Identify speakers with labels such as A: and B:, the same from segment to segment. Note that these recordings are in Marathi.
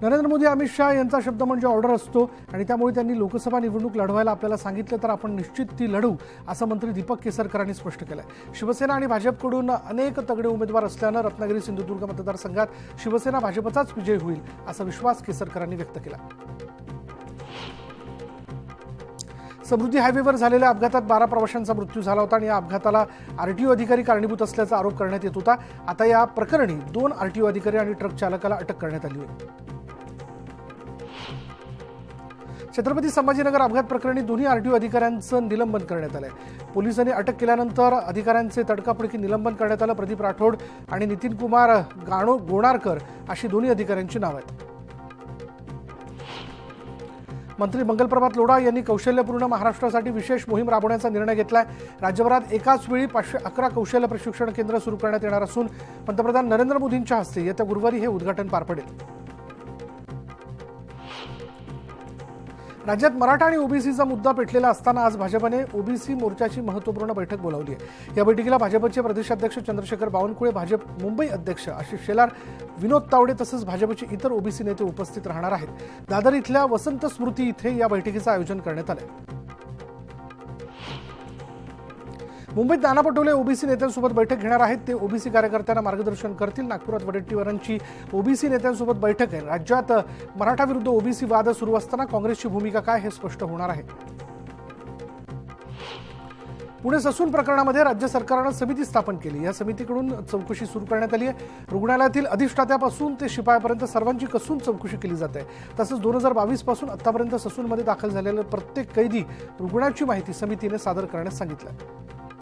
A: नरेंद्र मोदी अमित शाह यांचा शब्द म्हणजे ऑर्डर असतो आणि त्यामुळे त्यांनी लोकसभा निवडणूक लढवायला आपल्याला सांगितलं तर आपण निश्चित ती लढू असं मंत्री दीपक केसरकरांनी स्पष्ट केलंय। शिवसेना आणि भाजपकडून अनेक तगडे उमेदवार असल्यानं रत्नागिरी सिंधुदुर्ग मतदारसंघात शिवसेना भाजपचाच विजय होईल असा विश्वास केसरकरांनी व्यक्त केला। समृद्धी हायवेवर झालेल्या अपघातात 12 प्रवाशांचा मृत्यू झाला होता आणि या अपघाताला आरटीओ अधिकारी कारणीभूत असल्याचा आरोप करण्यात येत होता। आता या प्रकरणी 2 आरटीओ अधिकारी आणि ट्रक चालकाला अटक करण्यात आली आहे। छत्रपती संभाजीनगर अपघात प्रकरणी दोन्ही आरटीओ अधिकाऱ्यांचं निलंबन करण्यात आलंय। पोलिसांनी अटक केल्यानंतर अधिकाऱ्यांचे तडकाफडकी निलंबन करण्यात आलं। प्रदीप राठोड आणि नितीन कुमार गोणारकर अशी दोन्ही अधिकाऱ्यांची नावं आहेत। मंत्री मंगलप्रभात लोढा यांनी कौशल्यपूर्ण महाराष्ट्रासाठी विशेष मोहीम राबवण्याचा निर्णय घेतलाय। राज्यभरात एकाच वेळी 511 कौशल्य प्रशिक्षण केंद्र सुरू करण्यात येणार असून पंतप्रधान नरेंद्र मोदींच्या हस्ते येत्या गुरुवारी हे उद्घाटन पार पडेल। राज्यात मराठा आणि ओबीसीचा मुद्दा पेटलेला असताना आज भाजपने ओबीसी मोर्चाची महत्त्वपूर्ण बैठक बोलावली आहे। या बैठकीला भाजपचे प्रदेशाध्यक्ष चंद्रशेखर बावनकुळे, भाजप मुंबई अध्यक्ष आशिष शेलार, विनोद तावडे तसंच भाजपचे इतर ओबीसी नेते उपस्थित राहणार आहेत। दादर इथल्या वसंत स्मृती इथे या बैठकीचं आयोजन करण्यात आलंय। मुंबईत नाना पटोले ओबीसी नेत्यांसोबत बैठक घेणार आहेत। ते ओबीसी कार्यकर्त्यांना मार्गदर्शन करतील। नागपुरात वडेट्टीवारांची ओबीसी नेत्यांसोबत बैठक आहे। राज्यात मराठा विरुद्ध ओबीसी वाद सुरू असताना काँग्रेसची भूमिका काय हे स्पष्ट होणार आहे। पुणे ससून प्रकरणामध्ये राज्य सरकारनं समिती स्थापन केली। या समितीकडून चौकशी सुरू करण्यात आली आहे। रुग्णालयातील अधिष्ठात्यापासून ते शिपायापर्यंत सर्वांची कसून चौकशी केली जाते। तसंच 2022 पासून आतापर्यंत ससूनमध्ये दाखल झालेल्या प्रत्येक कैदी रुग्णाची माहिती समितीने सादर करण्यास सांगितलं।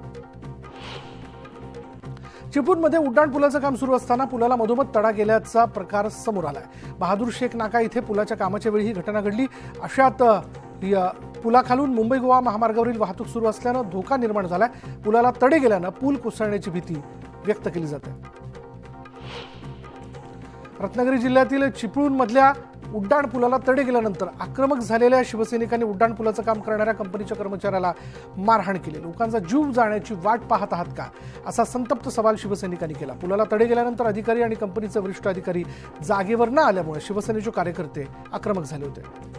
A: चिपळूणमध्ये उड्डाणपुलाचं काम सुरू असताना पुलाला मधोमध तडा गेल्याचा प्रकार समोर आलाय। बहादूर शेख नाका इथे पुलाच्या कामाच्या वेळी ही घटना घडली। अशात पुलाखालून मुंबई गोवा महामार्गावरील वाहतूक सुरू असल्यानं धोका निर्माण झालाय। पुलाला तडे गेल्यानं पूल कोसळण्याची भीती व्यक्त केली जाते। रत्नागिरी जिल्ह्यातील चिपळूणमधल्या उड्डाणपुलाला तडे गेल्यानंतर आक्रमक झालेल्या शिवसैनिकांनी उड्डाणपुलाचं काम करणाऱ्या कंपनीच्या कर्मचाऱ्याला मारहाण केली। लोकांचा जीव जाण्याची वाट पाहत आहात का असा संतप्त सवाल शिवसैनिकांनी केला। पुलाला तडे गेल्यानंतर अधिकारी आणि कंपनीचे वरिष्ठ अधिकारी जागेवर न आल्यामुळे शिवसेनेचे कार्यकर्ते आक्रमक झाले होते।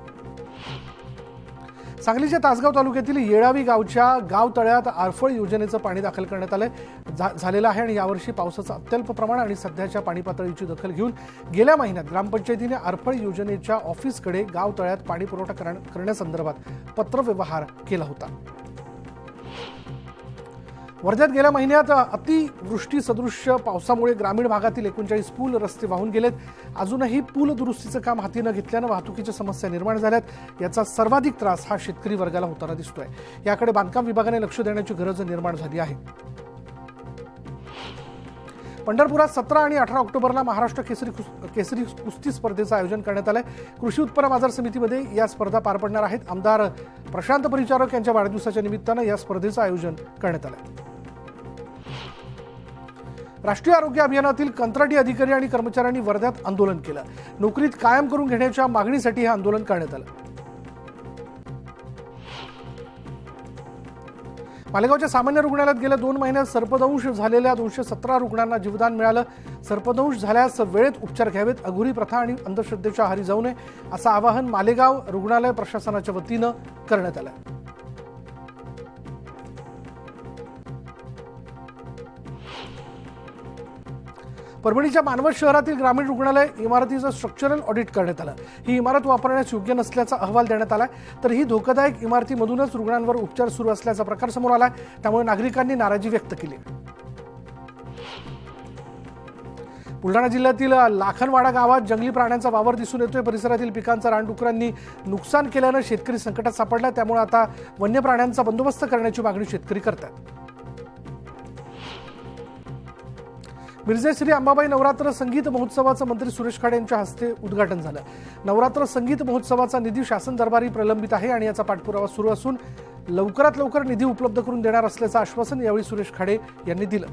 A: सांगलीच्या तासगाव तालुक्यातील येळावी गावच्या गाव तळ्यात आरफळ योजनेचं पाणी दाखल करण्यात झालेलं आहे आणि यावर्षी पावसाचं अत्यल्प प्रमाण आणि सध्याच्या पाणी पातळीची दखल घेऊन गेल्या महिन्यात ग्रामपंचायतीने आरफळ योजनेच्या ऑफिसकडे गाव तळ्यात पाणी पुरवठा करण्यासंदर्भात पत्रव्यवहार केला होता। वर्ध्यात गेल्या महिन्यात अतिवृष्टी सदृश्य पावसामुळे ग्रामीण भागातील 39 पूल रस्ते वाहून गेलेत। अजूनही पूल दुरुस्तीचं काम हाती न घेतल्यानं वाहतुकीच्या समस्या निर्माण झाल्यात। याचा सर्वाधिक त्रास हा शेतकरी वर्गाला होताना दिसतोय। याकडे बांधकाम विभागाने लक्ष देण्याची गरज निर्माण झाली आहे। पंढरपुरात 17 आणि 18 ऑक्टोबरला महाराष्ट्र केसरी कुस्ती स्पर्धेचं आयोजन करण्यात आलंय। कृषी उत्पन्न बाजार समितीमध्ये या स्पर्धा पार पडणार आहेत। आमदार प्रशांत परिचारक यांच्या वाढदिवसाच्या निमित्तानं या स्पर्धेचं आयोजन करण्यात आलंय। राष्ट्रीय आरोग्य अभियानातील कंत्राटी अधिकारी आणि कर्मचाऱ्यांनी वर्ध्यात आंदोलन केलं। नोकरीत कायम करून घेण्याच्या मागणीसाठी हे आंदोलन करण्यात आलं। मालेगावच्या सामान्य रुग्णालयात गेल्या 2 महिन्यात सर्पदंश झालेल्या 217 रुग्णांना जीवदान मिळालं। सर्पदंश झाल्यास वेळेत उपचार घ्यावेत, अघोरी प्रथा आणि अंधश्रद्धेच्या आहारी जाऊ नये असं आवाहन मालेगाव रुग्णालय प्रशासनाच्या वतीनं करण्यात आलं। परभणीच्या मानवत शहरातील ग्रामीण रुग्णालय इमारतीचं स्ट्रक्चरल ऑडिट करण्यात आलं। ही इमारत वापरण्यास योग्य नसल्याचा अहवाल देण्यात आलाय। तर ही धोकादायक इमारतीमधूनच रुग्णांवर उपचार सुरू असल्याचा प्रकार समोर आलाय। त्यामुळे नागरिकांनी नाराजी व्यक्त केली। बुलढाणा जिल्ह्यातील लाखनवाडा गावात जंगली प्राण्यांचा वावर दिसून येतोय। परिसरातील पिकांचं रानडुकरांनी नुकसान केल्यानं शेतकरी संकटात सापडला। त्यामुळे आता वन्य प्राण्यांचा बंदोबस्त करण्याची मागणी शेतकरी करतात। मिरजे श्री अंबाबाई नवरात्र संगीत महोत्सवाचं मंत्री सुरेश खाडे यांच्या हस्ते उद्घाटन झालं। नवरात्र संगीत महोत्सवाचा निधी शासन दरबारी प्रलंबित आहे आणि याचा पाठपुरावा सुरू असून लवकरात लवकर निधी उपलब्ध करून देणार असल्याचं आश्वासन यावेळी सुरेश खाडे यांनी दिलं।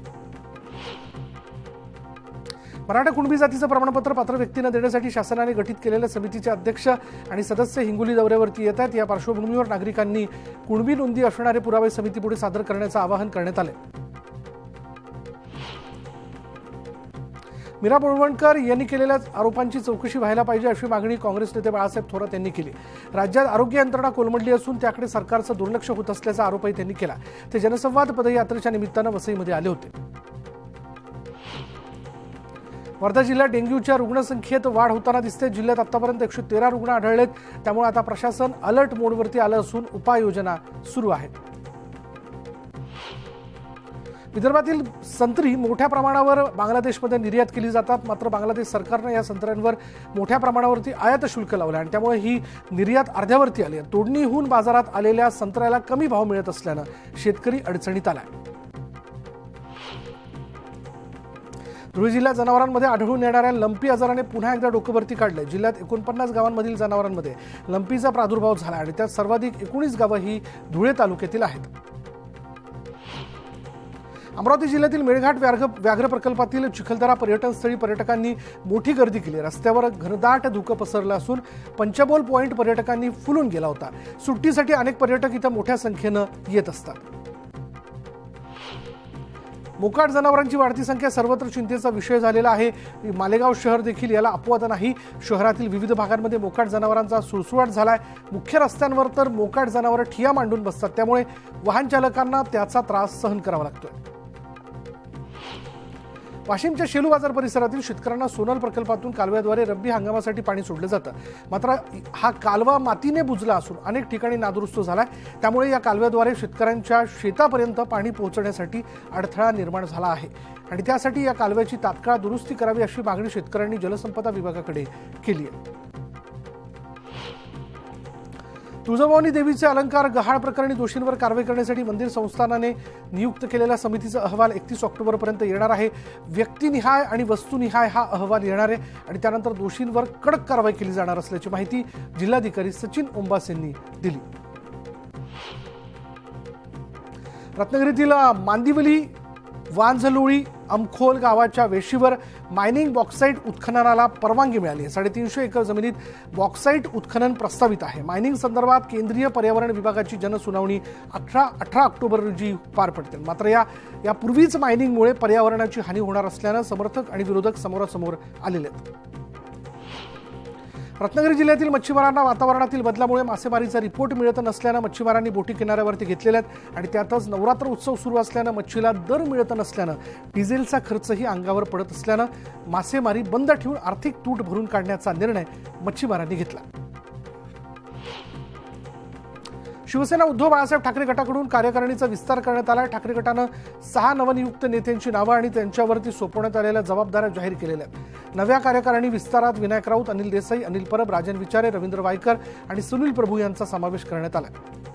A: मराठा कुणबी जातीचं प्रमाणपत्र पात्र व्यक्तींना देण्यासाठी शासनाने गठीत केलेल्या समितीचे अध्यक्ष आणि सदस्य हिंगोली दौऱ्यावरती येत आहेत। या पार्श्वभूमीवर नागरिकांनी कुणबी नोंदी असणारे पुरावे समितीपुढे सादर करण्याचं आवाहन करण्यात आले। मीरा बोळवणकर यांनी केलेल्या आरोपांची चौकशी व्हायला पाहिजे अशी मागणी काँग्रेस नेते बाळासाहेब थोरात यांनी केली। राज्यात आरोग्य यंत्रणा कोलमडली असून त्याकडे सरकारचं दुर्लक्ष होत असल्याचा आरोपही त्यांनी केला। ते जनसंवाद पदयात्रेच्या निमित्तानं वसईमध्ये आले होते। वर्धा जिल्ह्यात डेंग्यूच्या रुग्णसंख्येत वाढ होताना दिसते। जिल्ह्यात आतापर्यंत 113 रुग्ण आढळलेत। त्यामुळे आता प्रशासन अलर्ट मोडवरती आलं असून उपाययोजना सुरू आहेत। विदर्भातील संत्री मोठ्या प्रमाणावर बांगलादेशमध्ये निर्यात केली जातात, मात्र बांगलादेश सरकारने या संत्र्यांवर मोठ्या प्रमाणावरती आयात शुल्क लावले आणि त्यामुळे ही निर्यात अर्ध्यावरती आली आहे। तोडणीहून बाजारात आलेल्या संत्र्याला कमी भाव मिळत असल्यानं शेतकरी अडचणीत आलाय। धुळे जिल्ह्यात जनावरांमध्ये आढळून येणाऱ्या लंपी आजाराने पुन्हा एकदा डोकं काढले। जिल्ह्यात 49 गावांमधील जनावरांमध्ये लंपीचा प्रादुर्भाव झाला आणि त्यात सर्वाधिक 19 गावं ही धुळे तालुक्यातील आहेत। अमरावती जिल्ह्यातील मेळघाट व्याघ्र प्रकल्पातील चिखलदरा पर्यटन स्थळी पर्यटकांनी मोठी गर्दी केली। रस्त्यावर घनदाट धुकं पसरलं असून पंचबोल पॉइंट पर्यटकांनी फुलून गेला होता। सुट्टीसाठी अनेक पर्यटक इथं मोठ्या संख्येनं येत असतात। मोकाट जनावरांची वाढती संख्या सर्वत्र चिंतेचा विषय झालेला आहे। मालेगाव शहर देखील याला अपवाद नाही। शहरातील विविध भागांमध्ये मोकाट जनावरांचा सुळसुळाट झालाय। मुख्य रस्त्यांवर तर मोकाट जनावरं ठिया मांडून बसतात, त्यामुळे वाहन चालकांना त्याचा त्रास सहन करावा लागतोय। वाशिमच्या शेलू बाजार परिसरातील शेतकऱ्यांना सोनल प्रकल्पातून कालव्याद्वारे रब्बी हंगामासाठी पाणी सोडलं जातं, मात्र हा कालवा मातीने बुजला असून अनेक ठिकाणी नादुरुस्त झालाय। त्यामुळे या कालव्याद्वारे शेतकऱ्यांच्या शेतापर्यंत पाणी पोहोचण्यासाठी अडथळा निर्माण झाला आहे आणि त्यासाठी या कालव्याची तात्काळ दुरुस्ती करावी अशी मागणी शेतकऱ्यांनी जलसंपदा विभागाकडे केली आहे। तुळजाभवानी देवीचे अलंकार गहाळ प्रकरणी दोषींवर कारवाई करण्यासाठी मंदिर संस्थानाने नियुक्त केलेल्या समितीचा अहवाल 31 ऑक्टोबरपर्यंत येणार आहे। व्यक्तिनिहाय आणि वस्तुनिहाय हा अहवाल येणार आहे आणि त्यानंतर दोषींवर कडक कारवाई केली जाणार असल्याची माहिती जिल्हाधिकारी सचिन ओंबास यांनी दिली। रत्नागिरीतील मांदिवली वांझलोळी अमखोल गावाच्या वेशीवर मायनिंग बॉक्साईट उत्खननाला परवानगी मिळाली आहे। 350 एकर जमिनीत बॉक्साईट उत्खनन प्रस्तावित आहे। मायनिंग संदर्भात केंद्रीय पर्यावरण विभागाची जनसुनावणी 18 ऑक्टोबर रोजी पार पडते। मात्र यापूर्वीच मायनिंगमुळे पर्यावरणाची हानी होणार असल्यानं समर्थक आणि विरोधक समोरासमोर आलेले आहेत। रत्नागिरी जिल्ह्यातील मच्छीमारांना वातावरणातील बदलामुळे मासेमारीचा रिपोर्ट मिळत नसल्यानं मच्छीमारांनी बोटी किनाऱ्यावरती घेतलेल्या आहेत आणि त्यातच नवरात्र उत्सव सुरू असल्यानं मच्छीला दर मिळत नसल्यानं डिझेलचा खर्चही अंगावर पडत असल्यानं मासेमारी बंद ठेवून आर्थिक तूट भरून काढण्याचा निर्णय मच्छीमारांनी घेतला। शिवसेना उद्धव बाळासाहेब ठाकरे गटाकडून कार्यकारिणीचा विस्तार करण्यात आला। ठाकरे गटानं 6 नवनियुक्त नेत्यांची नावं आणि त्यांच्यावरती सोपवण्यात आलेल्या जबाबदाऱ्या जाहीर केलेल्या आहेत। नव्या कार्यकारिणी विस्तारात विनायक राऊत, अनिल देसाई, अनिल परब, राजन विचारे, रवींद्र वायकर आणि सुनील प्रभू यांचा समावेश करण्यात आला।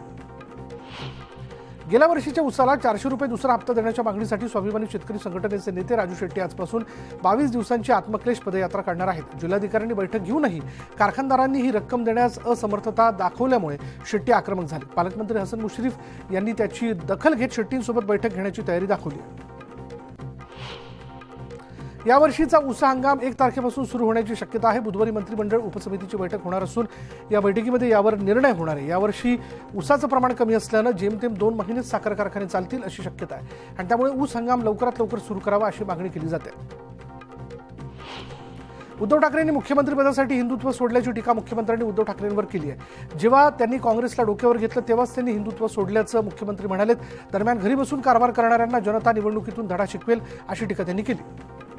A: गेल्या वर्षीच्या उसाला 400 रुपये दुसरा हप्ता देण्याच्या मागणीसाठी स्वाभिमानी शेतकरी संघटनेचे नेते राजू शेट्टी आजपासून 22 दिवसांची आत्मक्लेश पदयात्रा काढणार आहेत। जिल्हाधिकाऱ्यांनी बैठक घेऊनही कारखानदारांनी ही रक्कम देण्यास असमर्थता दाखवल्यामुळे शेट्टी आक्रमक झाले। पालकमंत्री हसन मुश्रीफ यांनी त्याची दखल घेत शेट्टींसोबत बैठक घेण्याची तयारी दाखवली आहे। यावर्षीचा ऊस हंगाम 1 तारखेपासून सुरू होण्याची शक्यता आहे। बुधवारी मंत्रिमंडळ उपसमितीची बैठक होणार असून या बैठकीमध्ये यावर निर्णय होणार आहे। यावर्षी ऊसाचं प्रमाण कमी असल्यानं जेमतेम 2 महिनेच साखर कारखाने चालतील अशी शक्यता आहे आणि त्यामुळे ऊस हंगाम लवकरात लवकर सुरू करावा अशी मागणी केली जाते। उद्धव ठाकरेंनी मुख्यमंत्रीपदासाठी हिंदुत्व सोडल्याची टीका मुख्यमंत्र्यांनी उद्धव ठाकरेंवर केली आहे। जेव्हा त्यांनी काँग्रेसला डोक्यावर घेतलं तेव्हाच त्यांनी हिंदुत्व सोडल्याचं मुख्यमंत्री म्हणालेत। दरम्यान घरी बसून कारभार करणाऱ्यांना जनता निवडणुकीतून धडा शिकवेल अशी टीका त्यांनी केली।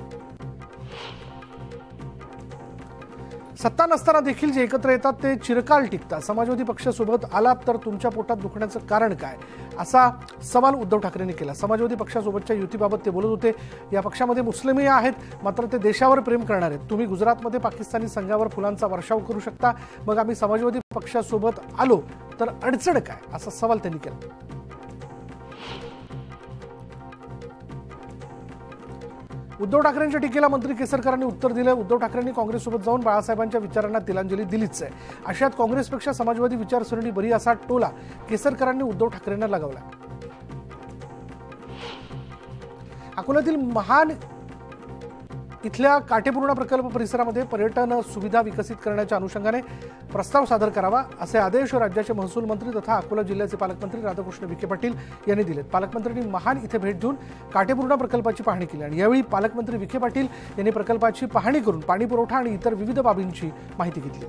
A: सत्ता नसताना देखील जे एकत्र येतात ते चिरकाल टिकतात। समाजवादी पक्षासोबत आलात तर तुमच्या पोटात दुखण्याचं कारण काय, असा सवाल उद्धव ठाकरेंनी केला। समाजवादी पक्षासोबतच्या युतीबाबत ते बोलत होते। या पक्षामध्ये मुस्लिमही आहेत, मात्र ते देशावर प्रेम करणार आहेत। तुम्ही गुजरातमध्ये पाकिस्तानी संघावर फुलांचा वर्षाव करू शकता, मग आम्ही समाजवादी पक्षासोबत आलो तर अडचण काय, असा सवाल त्यांनी केला। उद्धव ठाकरेंच्या टीकेला मंत्री केसरकरांनी उत्तर दिलं। उद्धव ठाकरेंनी काँग्रेससोबत जाऊन बाळासाहेबांच्या विचारांना तिलांजली दिलीच आहे। अशात काँग्रेसपेक्षा समाजवादी विचारसरणी बरी असा टोला केसरकरांनी उद्धव ठाकरेंना लगावला। अकोल्यातील महान इथल्या काटेपूर्णा प्रकल्प परिसरामध्ये पर्यटन सुविधा विकसित करण्याच्या अनुषंगाने प्रस्ताव सादर करावा असे आदेश राज्याचे महसूल मंत्री तथा अकोला जिल्ह्याचे पालकमंत्री राधाकृष्ण विखे पाटील यांनी दिलेत। पालकमंत्र्यांनी महान इथे भेट देऊन काटेपूर्णा प्रकल्पाची पाहणी केली आणि यावेळी पालकमंत्री विखे पाटील यांनी प्रकल्पाची पाहणी करून पाणी पुरवठा आणि इतर विविध बाबींची माहिती घेतली।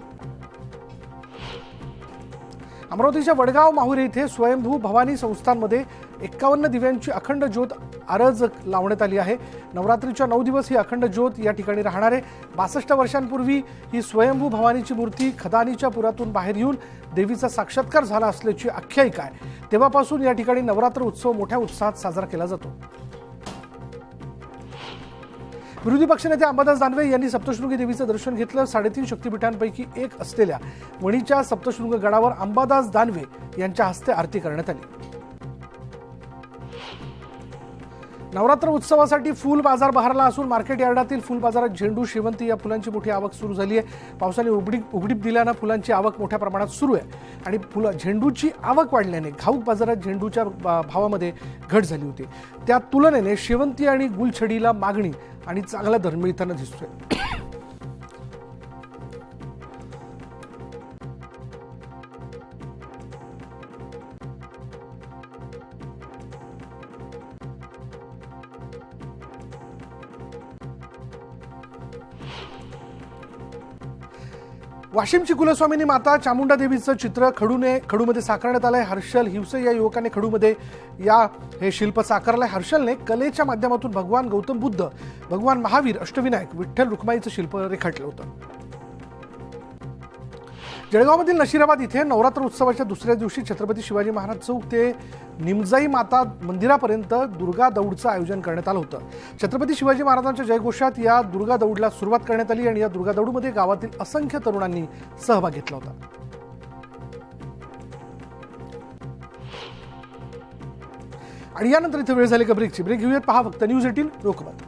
A: अमरावतीच्या वडगाव माहुरे इथे स्वयंभू भवानी संस्थांमध्ये 51 दिव्यांची अखंड ज्योत आरज लावण्यात आली आहे। नवरात्रीच्या 9 दिवस ही अखंड ज्योत या ठिकाणी राहणार आहे। 62 वर्षांपूर्वी ही स्वयंभू भवानीची मूर्ती खदानीच्या पुरातून बाहेर येऊन देवीचा साक्षात्कार झाला असल्याची आख्यायिका आहे। तेव्हापासून या ठिकाणी नवरात्र उत्सव मोठ्या उत्साहात साजरा केला जातो। विरोधी पक्षनेते अंबादास दानवे यांनी सप्तशृंगी देवीचं दर्शन घेतलं। 3.5 शक्तिपीठांपैकी एक असलेल्या वणीच्या सप्तशृंग गडावर अंबादास दानवे यांच्या हस्ते आरती करण्यात आली। नवरात्र उत्सवासाठी फूल बाजार बहरला असून मार्केट यार्डातील फूल बाजारात झेंडू, शेवंती या फुलांची मोठी आवक सुरू झाली आहे। पावसाने उघडीप दिल्यानं फुलांची आवक मोठ्या प्रमाणात सुरू आहे आणि झेंडूची आवक वाढल्याने घाऊक बाजारात झेंडूच्या भावामध्ये घट झाली होती। त्या तुलनेने शेवंती आणि गुलछडीला मागणी आणि चांगला दर मिळताना दिसतोय। वाशिमची कुलस्वामिनी माता चामुंडा देवीचं चित्र खडूमध्ये साकारण्यात आलंय। हर्षल हिवसे या युवकाने खडूमध्ये हे शिल्प साकारलंय। हर्षलने कलेच्या माध्यमातून भगवान गौतम बुद्ध, भगवान महावीर, अष्टविनायक, विठ्ठल रुक्माईचं शिल्प रेखाटलं होतं। जळगावमधील नशिराबाद इथे नवरात्र उत्सवाच्या दुसऱ्या दिवशी छत्रपती शिवाजी महाराज चौक ते निमजाई माता मंदिरापर्यंत दुर्गा दौडचं आयोजन करण्यात आलं होतं। छत्रपती शिवाजी महाराजांच्या जयघोषात या दुर्गा दौडला सुरुवात करण्यात आली आणि या दुर्गा दौडमध्ये गावातील असंख्य तरुणांनी सहभाग घेतला होता। आणि यानंतर इथे वेळ झाली का ब्रेकची। ब्रेक घेऊयात, पहा फक्त न्यूज 18 लोकमत।